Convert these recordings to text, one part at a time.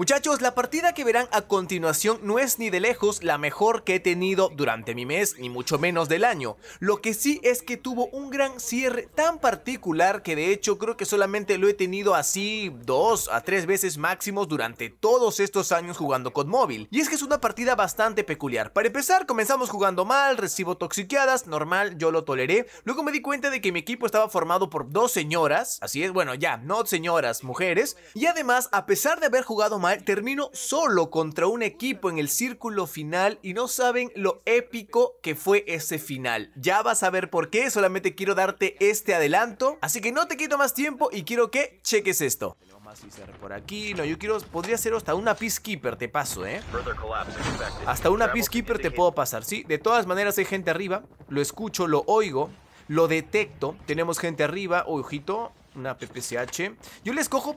Muchachos, la partida que verán a continuación no es ni de lejos la mejor que he tenido durante mi mes, ni mucho menos del año. Lo que sí es que tuvo un gran cierre tan particular que de hecho creo que solamente lo he tenido así 2 a 3 veces máximos durante todos estos años jugando COD móvil. Y es que es una partida bastante peculiar. Para empezar, comenzamos jugando mal, recibo toxiqueadas, normal, yo lo toleré. Luego me di cuenta de que mi equipo estaba formado por 2 señoras, así es, bueno ya, no señoras, mujeres. Y además, a pesar de haber jugado mal, termino solo contra un equipo en el círculo final y no saben lo épico que fue ese final. Ya vas a ver por qué, solamente quiero darte este adelanto, así que no te quito más tiempo y quiero que cheques esto. Tenemos más ICR por aquí, no, yo quiero, podría ser hasta una Peacekeeper, te paso, hasta una Peacekeeper te puedo pasar, sí, de todas maneras hay gente arriba, lo escucho, lo oigo, lo detecto, tenemos gente arriba, ojito, una PPCH, yo les cojo...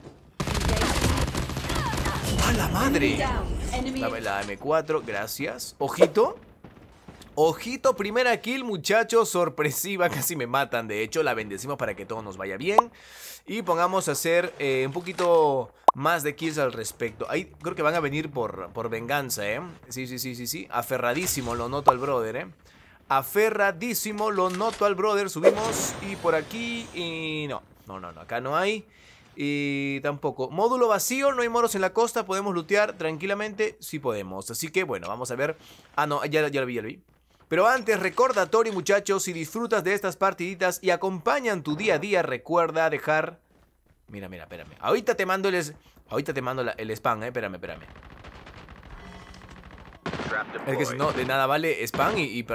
¡A la madre! Dame la M4, gracias. Ojito. Ojito, primera kill, muchachos. Sorpresiva, casi me matan. De hecho, la bendecimos para que todo nos vaya bien. Y pongamos a hacer un poquito más de kills al respecto. Ahí creo que van a venir por venganza, Sí. Aferradísimo, lo noto al brother, Aferradísimo, lo noto al brother. Subimos y por aquí y no, acá no hay. Y tampoco, módulo vacío, no hay moros en la costa, podemos lootear tranquilamente, sí podemos, así que bueno, vamos a ver. Ah no, ya lo vi. Pero antes, recordatorio muchachos, si disfrutas de estas partiditas y acompañan tu día a día, recuerda dejar... Mira, espérame, ahorita te mando el spam, espérame. Es que si no, de nada vale spam y...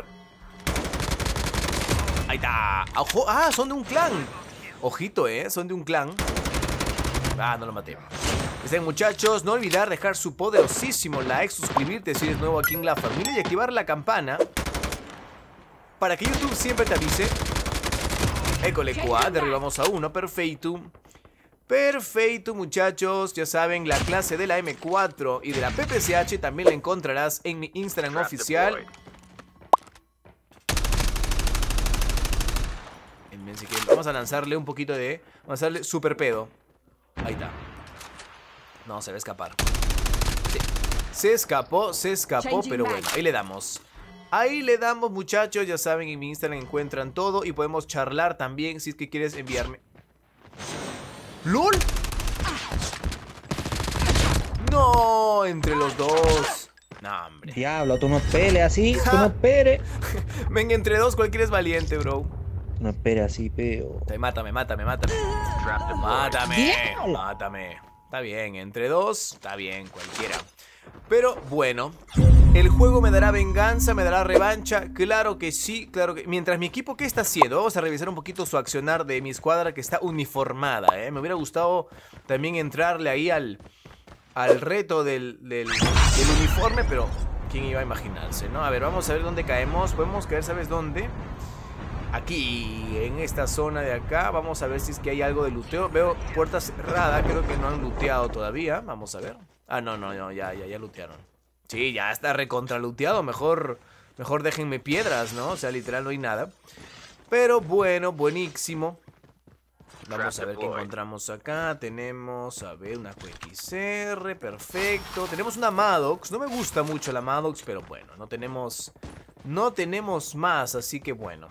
Ahí está. ¡Ojo! Ah, son de un clan. Ojito, son de un clan. Ah, no lo maté. Estén muchachos, no olvidar dejar su poderosísimo like, suscribirte si eres nuevo aquí en la familia y activar la campana para que YouTube siempre te avise. École quad, derribamos a uno, perfecto. Perfecto muchachos, ya saben, la clase de la M4 y de la PPCH también la encontrarás en mi Instagram oficial. Vamos a lanzarle un poquito de... Vamos a darle super pedo. Ahí está. No, se va a escapar. Sí. Se escapó, pero bueno, ahí le damos. Ahí le damos, muchachos. Ya saben, en mi Instagram encuentran todo. Y podemos charlar también si es que quieres enviarme. ¡Lol! No, entre los dos. No, hombre. Diablo, tú no peleas así, tú no esperes. Venga, entre dos cualquiera es valiente, bro. No esperes así, peo. Mátame. Está bien, entre dos, está bien, cualquiera. Pero bueno, el juego me dará venganza, me dará revancha. Claro que sí, claro que... Mientras mi equipo, ¿qué está haciendo? Vamos a revisar un poquito su accionar de mi escuadra que está uniformada, Me hubiera gustado también entrarle ahí al reto del uniforme, pero ¿quién iba a imaginarse, no? A ver, vamos a ver dónde caemos. Podemos caer, ¿sabes dónde? Aquí, en esta zona de acá. Vamos a ver si es que hay algo de looteo. Veo puerta cerrada, creo que no han looteado todavía. Vamos a ver. Ah, no, ya lootearon. Sí, ya está recontra looteado. Mejor déjenme piedras, ¿no? O sea, literal no hay nada. Pero bueno, buenísimo. Vamos a ver qué encontramos acá. Tenemos, a ver, una QXR, perfecto. Tenemos una Maddox. No me gusta mucho la Maddox, pero bueno, no tenemos más, así que bueno.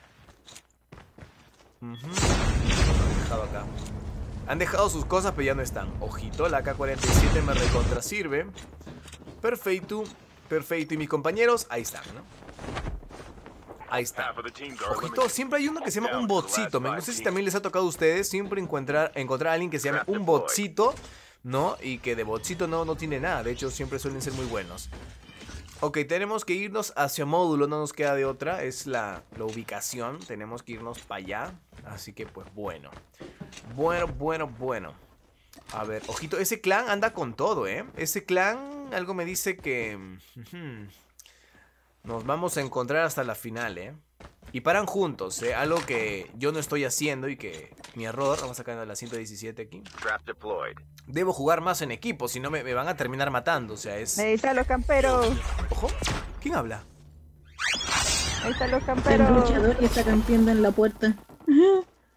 Han dejado acá. Han dejado sus cosas, pero ya no están. Ojito, la AK-47 me recontra sirve. Perfecto. Y mis compañeros, ahí están, ¿no? Ahí está. Ojito, siempre hay uno que se llama un botcito. No sé si también les ha tocado a ustedes siempre encontrar a alguien que se llame un botcito, ¿no? Y que de botcito no tiene nada. De hecho, siempre suelen ser muy buenos. Ok, tenemos que irnos hacia módulo, no nos queda de otra. Es la ubicación, tenemos que irnos para allá. Así que pues bueno. Bueno. A ver, ojito, ese clan anda con todo, Ese clan, algo me dice que... nos vamos a encontrar hasta la final, Y paran juntos, algo que yo no estoy haciendo y que mi error. Vamos a sacar la 117 aquí. Debo jugar más en equipo, si no me van a terminar matando, o sea, es... Ahí están los camperos. Ojo, ¿quién habla? Ahí están los El camperos. luchador y está campeando en la puerta.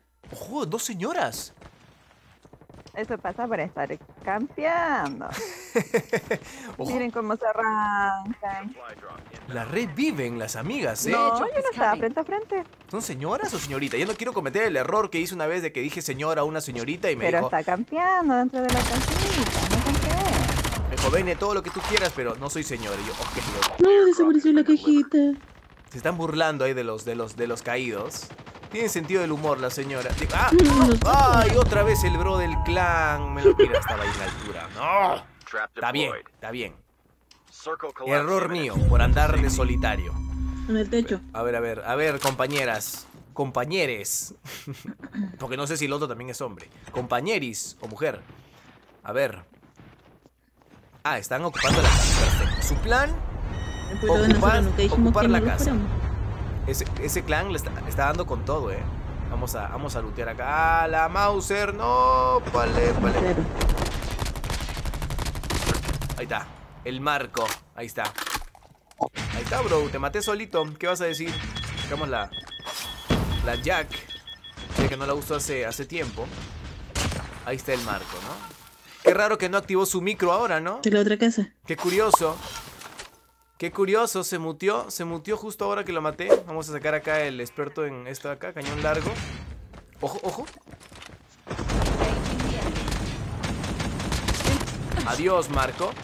Ojo, 2 señoras. Eso pasa por estar campeando. Ojo, Miren cómo se arrancan. la reviven las amigas, ¿eh? No, yo no estaba frente a frente. ¿Son señoras o señoritas? Yo no quiero cometer el error que hice una vez de que dije señora a una señorita y me Pero dijo, está campeando dentro de la casita. No campeé. me dijo, Bene, todo lo que tú quieras, pero no soy señor. Y yo, ok, No, desapareció la cajita. se están burlando ahí de los caídos. Tiene sentido del humor la señora. ¡Ah! ¡Ay! Otra vez el bro del clan. Me lo mira, estaba ahí en la altura. ¡No! Está bien, está bien. Error mío por andar de solitario. En el techo. A ver, compañeras. Compañeres. Porque no sé si el otro también es hombre. Compañeris o mujer. A ver. Ah, están ocupando la casa. Perfecto. Su plan, Pero nosotros nunca dijimos ocupar que la no lo casa. fuéramos. Ese clan le está dando con todo, Vamos a lootear acá. ¡Ah, la Mauser! ¡No! Vale. Claro. Ahí está. El marco. Ahí está. Ahí está, bro. Te maté solito. ¿Qué vas a decir? Sacamos la Jack. Sé que no la usó hace tiempo. Ahí está el marco, ¿no? Qué raro que no activó su micro ahora, ¿no? De la otra casa. Qué curioso. Qué curioso, se muteó justo ahora que lo maté. Vamos a sacar acá el experto en esto de acá, cañón largo. Ojo, ojo. Adiós, Marco.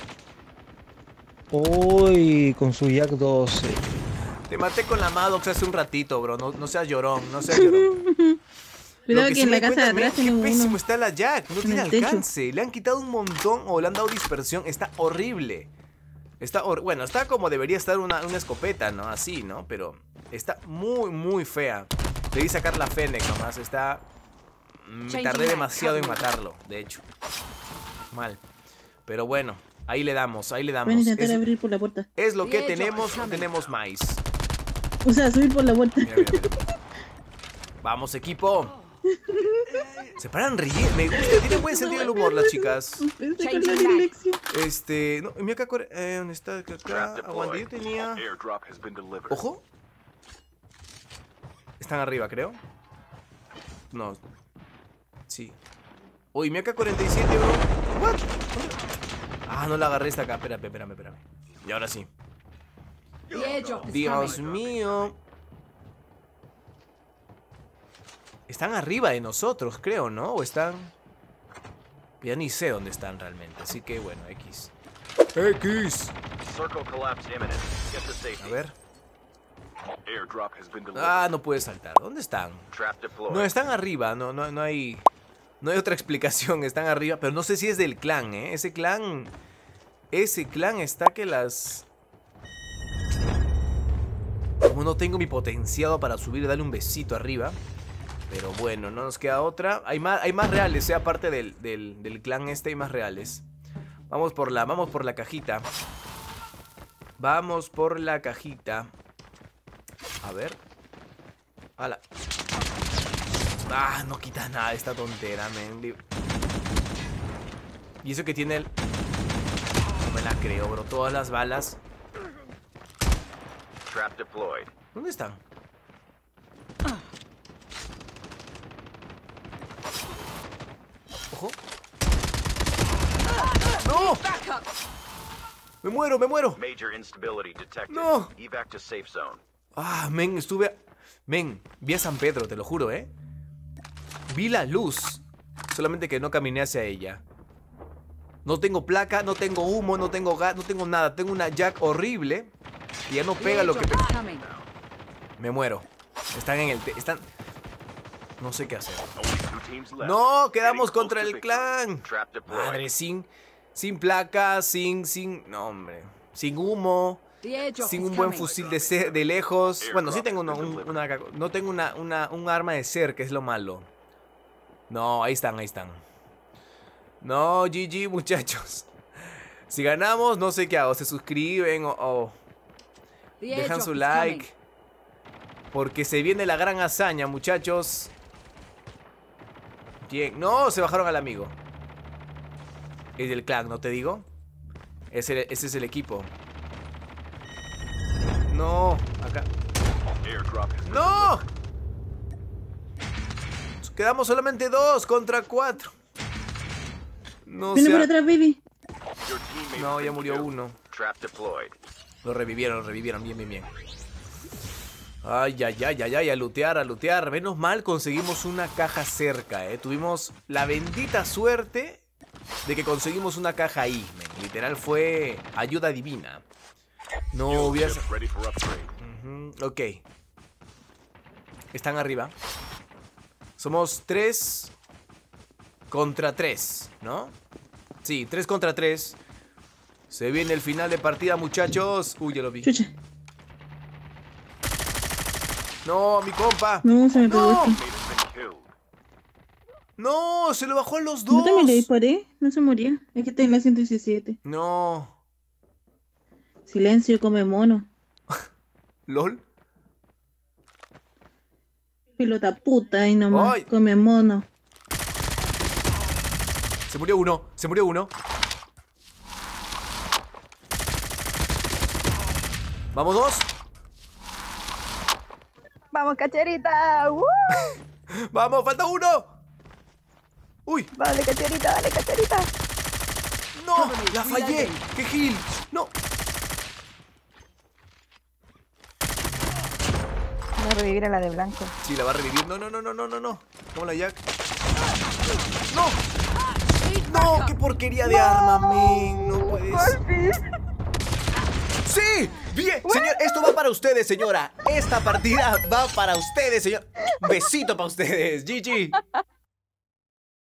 Uy, con su Jack 12. Te maté con la Maddox hace un ratito, bro. No seas llorón, no seas llorón. Cuidado Lo que en sí la me casa de cuenta, atrás miren tiene qué pésimo uno. está la Jack. No en tiene el techo. alcance. Le han quitado un montón o le han dado dispersión. Está horrible. Bueno, está como debería estar una escopeta, ¿no? Así, ¿no? Pero está muy, muy fea. Debí sacar la Fennec nomás. Me tardé demasiado en matarlo, de hecho. Mal. Pero bueno, ahí le damos, ahí le damos. Voy a intentar abrir por la puerta. Es lo que tenemos, no tenemos más. O sea, subir por la puerta. Mira. Vamos, equipo. Se paran riendo. Me gusta, tienen buen sentido del humor las chicas. Pensé con la dislexia. No, mira acá, ¿dónde está? Acá, aguante, yo tenía... Ojo. Están arriba, creo. No. Sí. Uy, mira acá 47, bro. What? Ah, no la agarré esta acá. Espérame. Y ahora sí. Dios mío. Están arriba de nosotros, creo, ¿no? O están... Ya ni sé dónde están realmente. Así que, bueno, X. X. A ver. Ah, no puede saltar. ¿Dónde están? No, están arriba. No hay otra explicación. Están arriba. Pero no sé si es del clan, ¿eh? Ese clan está que las... Como no tengo mi potenciado para subir y darle un besito arriba. Pero bueno, no nos queda otra. Hay más reales, aparte del clan este hay más reales. Vamos por la cajita. Vamos por la cajita. A ver. ¡Hala! Ah, no quita nada esta tontera, men. Y eso que tiene el... No me la creo, bro. Todas las balas. ¿Dónde están? Ojo. ¡No! ¡Me muero! ¡No! Ah, men, vi a San Pedro, te lo juro, ¿eh? Vi la luz. Solamente que no caminé hacia ella. No tengo placa, no tengo humo, no tengo gas, no tengo nada. Tengo una Jack horrible. Y ya no pega lo que... Me muero. Están en el... Están... No sé qué hacer. No, quedamos contra el clan. Madre, sin placa, no, hombre. Sin humo. Sin un buen fusil de lejos. Bueno, sí tengo no tengo un arma de ser, que es lo malo. No, ahí están. No, GG, muchachos. Si ganamos, no sé qué hago. Se suscriben o dejan su like. Porque se viene la gran hazaña, muchachos. Bien. No, se bajaron al amigo. Es del clan, ¿no te digo? Ese es el equipo. No, acá. ¡No! Quedamos solamente 2 contra 4. No Viene sea... por atrás, baby. No, ya murió uno. Lo revivieron, bien, bien, bien. Ay, ay, ay, ay, ay, a lootear, a lootear. Menos mal conseguimos una caja cerca, Tuvimos la bendita suerte de que conseguimos una caja ahí, man. Literal fue ayuda divina. No hubiese... Ok. Están arriba. Somos 3 contra 3, ¿no? Sí, 3 contra 3. Se viene el final de partida, muchachos. Uy, ya lo vi. Chucha. No, mi compa. No, se me pegó ¡No! esto. No, se lo bajó a los Yo dos. también le disparé, no se moría. Es que está en la 117. No. Silencio, come mono. ¿Lol? Pelota puta ahí nomás. ¡Ay! Come mono. Se murió uno, se murió uno. Vamos dos. Vamos, cacherita. Vamos, falta uno. Uy, Dale, cacherita, dale, cacherita. no, la fallé. ¡Qué gil! No. Voy a revivir a la de blanco. Sí, la va a revivir. No, no, no, no, no, no, no. Hola, Jack. ¡No! ¡No! ¡Qué porquería de arma, men! No puedes. ¡Sí! ¡Bien! Señor, esto va para ustedes, señora. Esta partida va para ustedes, señor. Un besito para ustedes. GG.